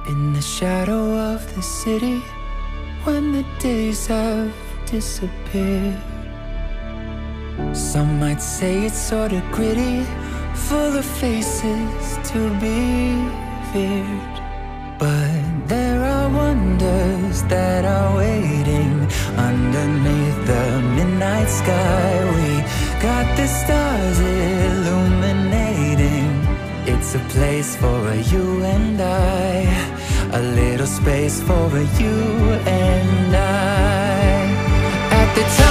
In the shadow of the city, when the days have disappeared. Some might say it's sorta gritty, full of faces to be feared. But there are wonders that are waiting underneath the midnight sky. We got the stars illuminating. It's a place for you and I, a little space for you and I. At the time